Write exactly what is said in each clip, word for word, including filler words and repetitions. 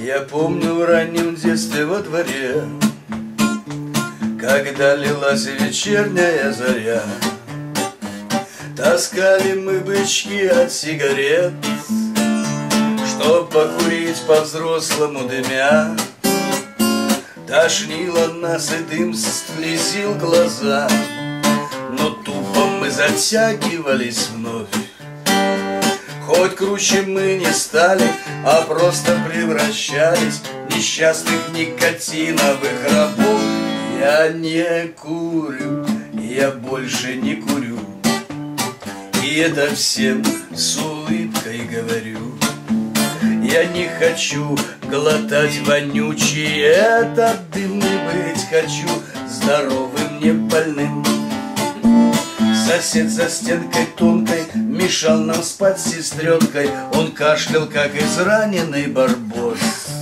Я помню в раннем детстве во дворе, когда лилась вечерняя заря, таскали мы бычки от сигарет, чтоб покурить по-взрослому дымя. Тошнило нас и дым слезил глаза, но тупо мы затягивались вновь. Хоть круче мы не стали, а просто превращались в несчастных никотиновых рабов. Я не курю, я больше не курю, и это всем с улыбкой говорю. Я не хочу глотать вонючий этот дым, и быть хочу здоровым, не больным. Сосед за стенкой тонкой мешал нам спать с сестренкой. Он кашлял, как израненный барбос.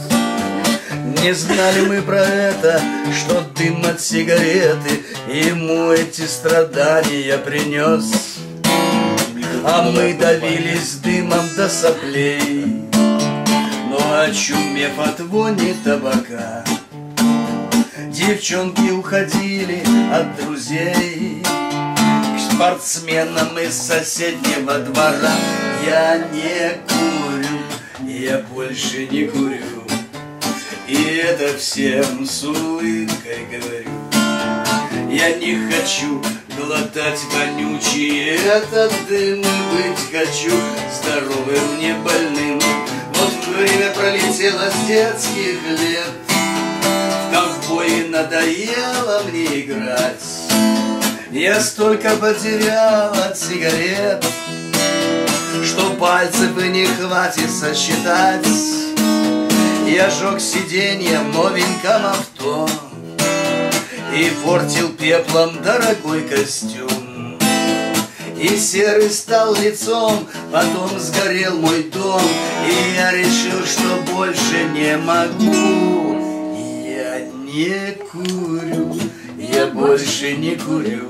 Не знали мы про это, что дым от сигареты ему эти страдания принес. А мы давились дымом до соплей, но очумев от вони табака, девчонки уходили от друзей к спортсменам из соседнего двора. Я не курю, я больше не курю, и это всем с улыбкой говорю. Я не хочу глотать вонючий этот дым, и быть хочу здоровым, не больным. Вот время пролетело с детских лет, в ковбои надоело мне играть. Я столько потерял от сигарет, что пальцев и не хватит сосчитать. Я жег сиденье в новеньком авто и портил пеплом дорогой костюм. И серый стал лицом, потом сгорел мой дом, и я решил, что больше не могу. Я не курю, я больше не курю,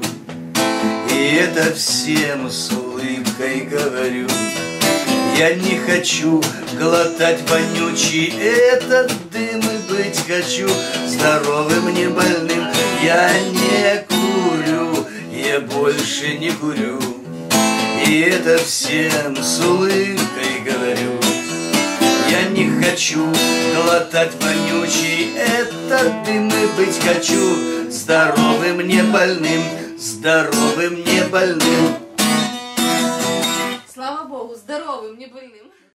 и это всем с улыбкой говорю. Я не хочу глотать вонючий этот дым, и быть хочу здоровым, не больным. Я не курю, я больше не курю, и это всем с улыбкой говорю. Я не хочу глотать вонючий этот дым, и быть хочу здоровым, не больным, здоровым, не больным. Слава Богу, здоровым, не больным.